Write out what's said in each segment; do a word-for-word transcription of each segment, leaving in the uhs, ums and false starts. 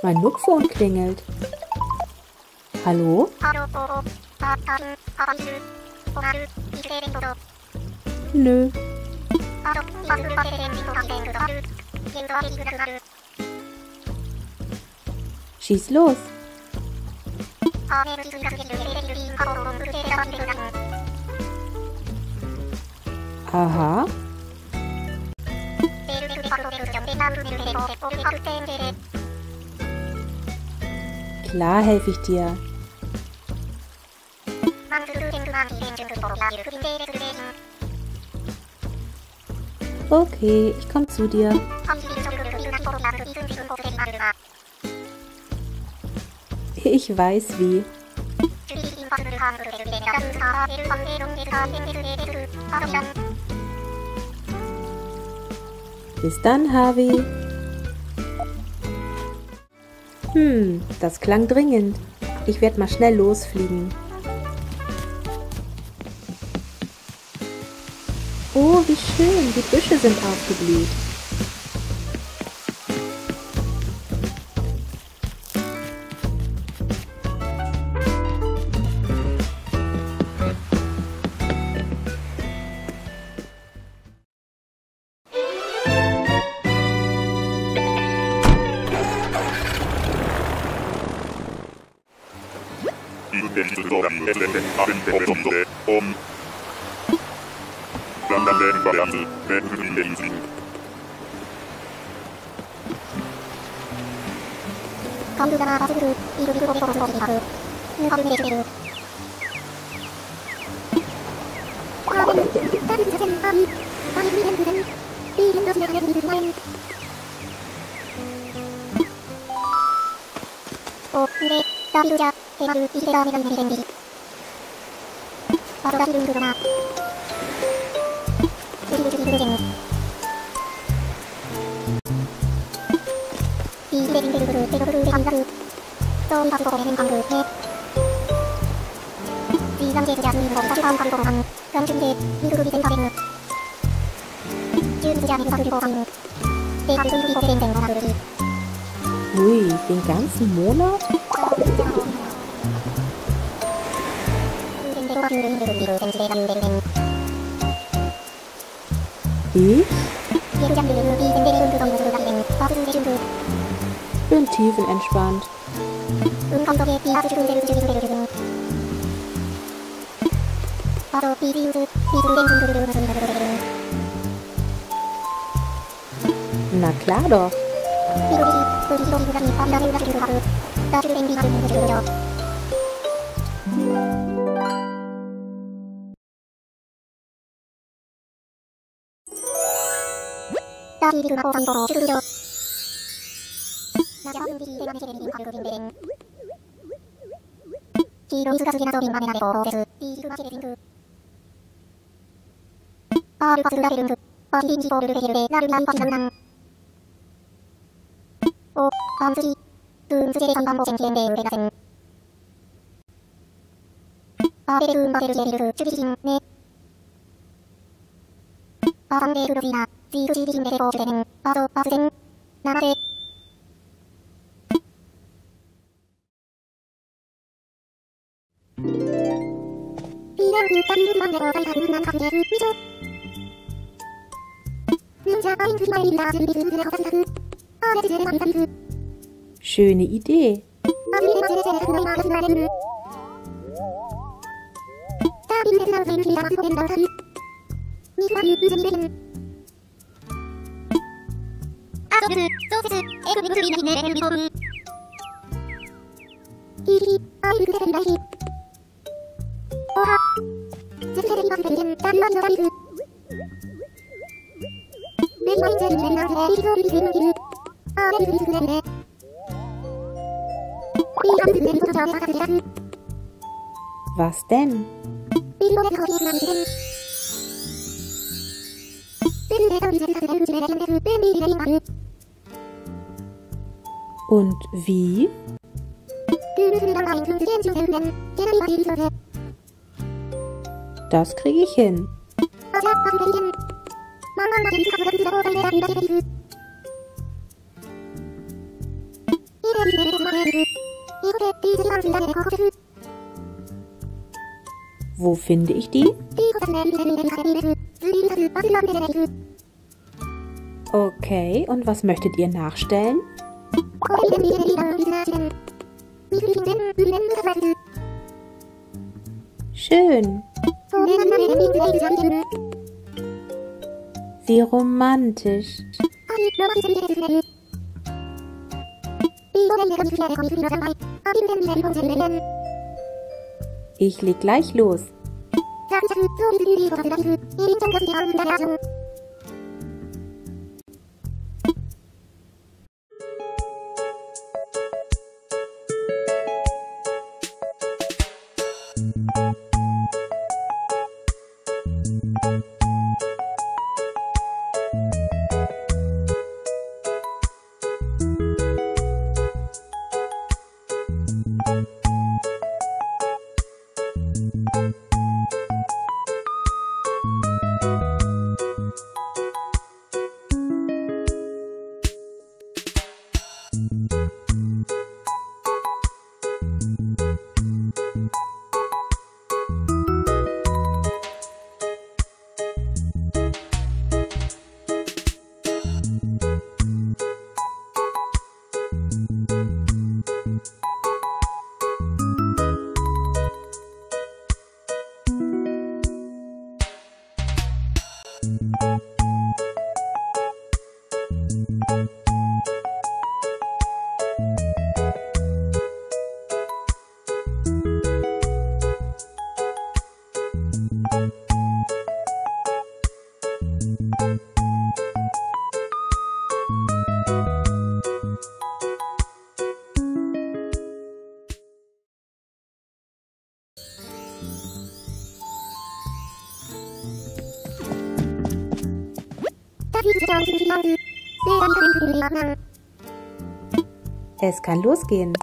Mein Nookphone klingelt. Hallo? Nö. Schieß los. Aha. Klar helfe ich dir. Okay, ich komme zu dir. Ich weiß wie. Bis dann, Harvey. Hm, das klang dringend. Ich werde mal schnell losfliegen. Oh, wie schön, die Büsche sind aufgeblüht. Um Variante, Variante, werden in Berlin fliegen. Ui, den ganzen Monat? Ich? Bin tiefenentspannt. Na klar doch. Schöne Idee. Was denn? Und wie? Das kriege ich hin. Wo finde ich die? Okay, und was möchtet ihr nachstellen? Schön. Wie romantisch. Ich leg gleich los. Es kann losgehen.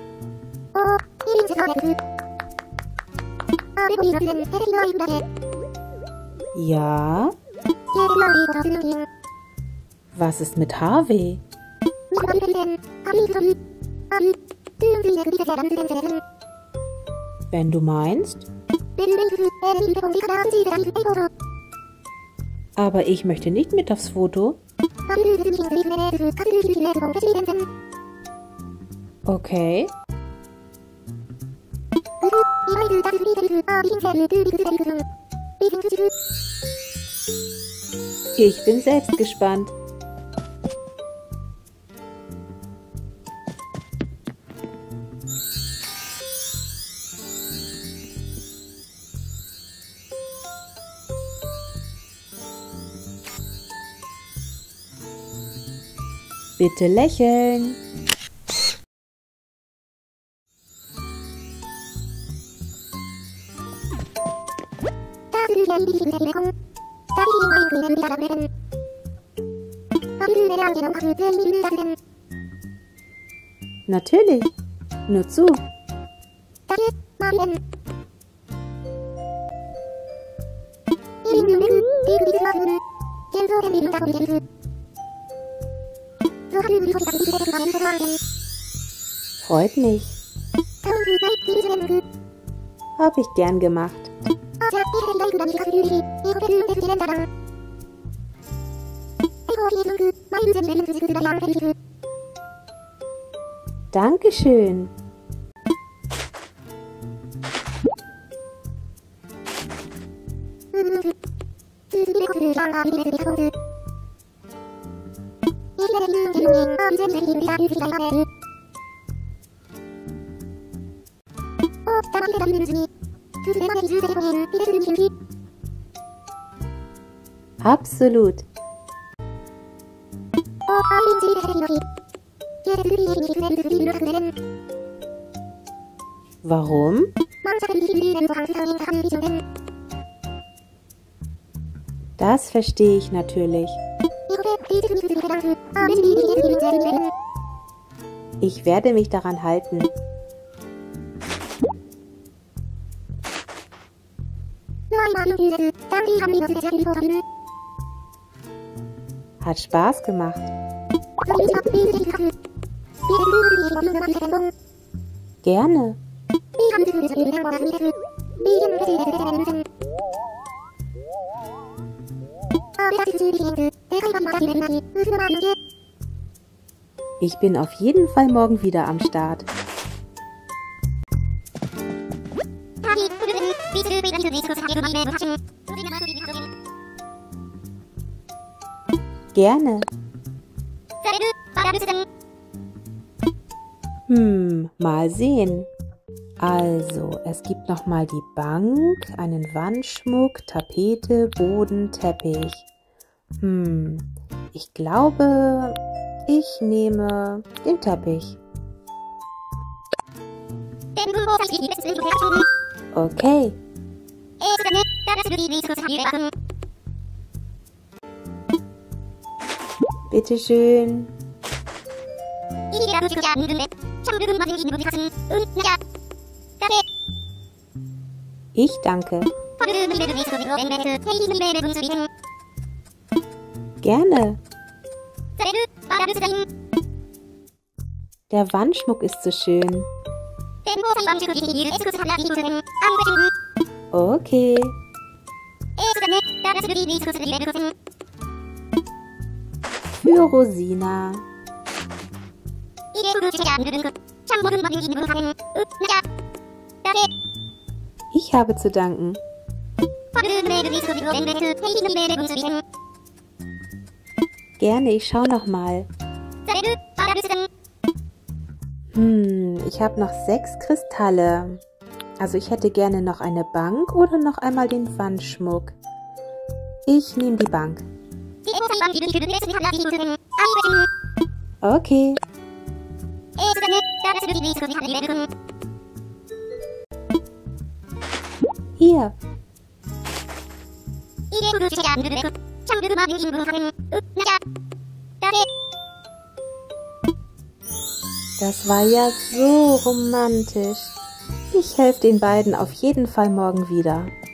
Ja? Was ist mit Harvey? Wenn du meinst. Aber ich möchte nicht mit aufs Foto. Okay. Ich bin selbst gespannt. Bitte lächeln. Natürlich. Nur zu. Freut mich. Hab ich gern gemacht. Dankeschön. Absolut. Warum? Das verstehe ich natürlich. Ich werde mich daran halten. Hat Spaß gemacht. Gerne. Ich bin auf jeden Fall morgen wieder am Start. Gerne. Hm, mal sehen. Also, es gibt nochmal die Bank, einen Wandschmuck, Tapete, Boden, Teppich. Hm, ich glaube, ich nehme den Teppich. Okay. Bitte schön. Ich danke. Gerne. Der Wandschmuck ist so schön. Okay. Für Rosina. Ich habe zu danken. Gerne, ich schaue noch mal. Hm, ich habe noch sechs Kristalle. Also ich hätte gerne noch eine Bank oder noch einmal den Wandschmuck. Ich nehme die Bank. Okay. Hier. Das war ja so romantisch. Ich helfe den beiden auf jeden Fall morgen wieder.